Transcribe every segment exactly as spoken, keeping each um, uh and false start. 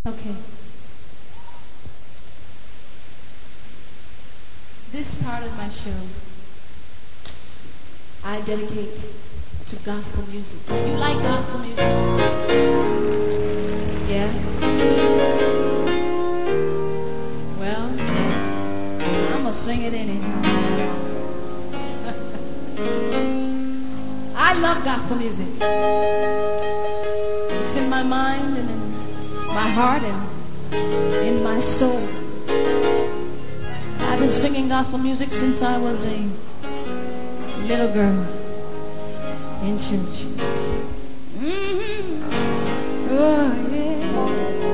Okay. This part of my show I dedicate to gospel music. You like gospel music? Yeah? Well, I'm gonna sing it anyhow. I love gospel music. It's in my mind and in my heart and in my soul. I've been singing gospel music since I was a little girl in church. Mm-hmm. Oh, yeah.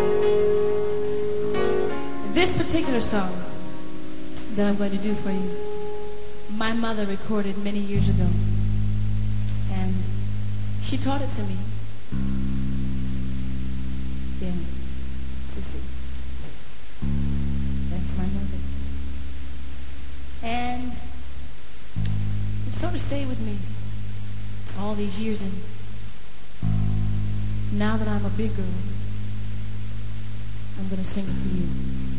This particular song that I'm going to do for you, my mother recorded many years ago, and she taught it to me. Yeah, Cissy. That's my mother. And it sort of stayed with me all these years, and now that I'm a big girl, I'm going to sing it for you.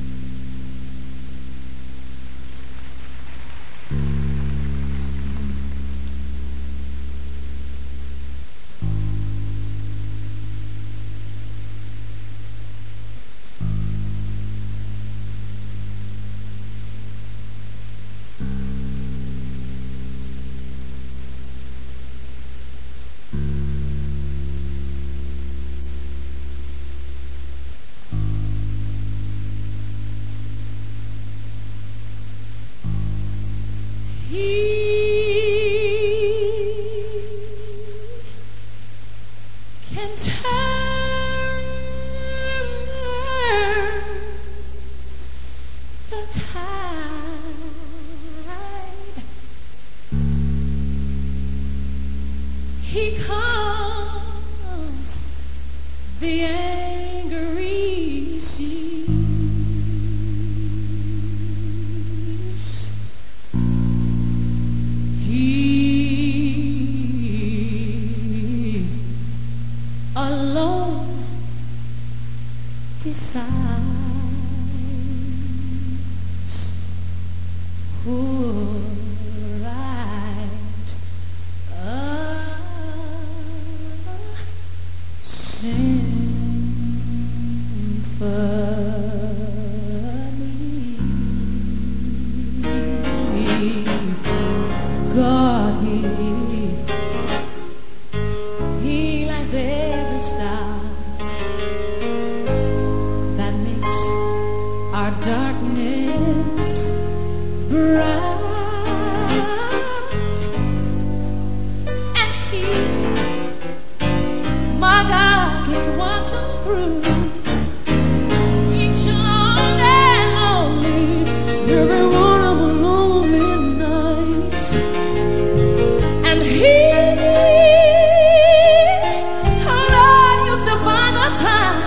He calms the angry seas. He alone decides who God, he, he lights every star that makes our darkness bright. And he, my God, is watching through each long and lonely, every one of them lonely nights. And he, oh Lord, used to find the time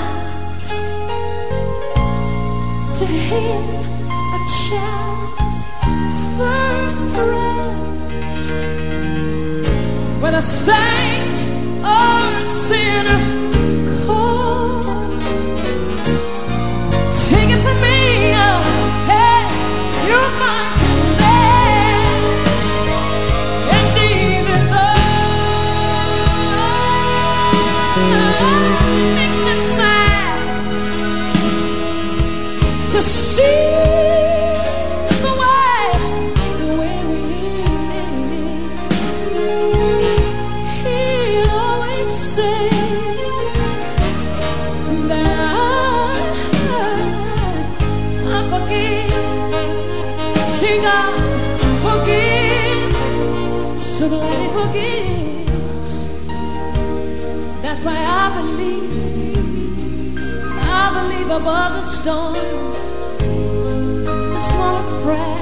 to hear a child's first prayer, whether saint or sinner call. Take it from me, oh, hey, you'll find him there. And even though it makes him sad to see the way, the way we live, he always says that I, I forgive. See, God forgives, so glad he forgives. That's why I believe, I believe above the storm, the smallest prayer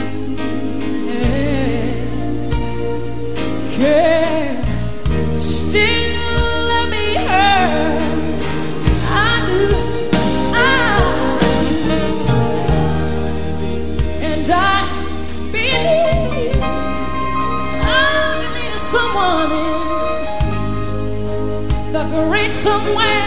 can still be heard. I do, I and I believe, I believe someone in the great somewhere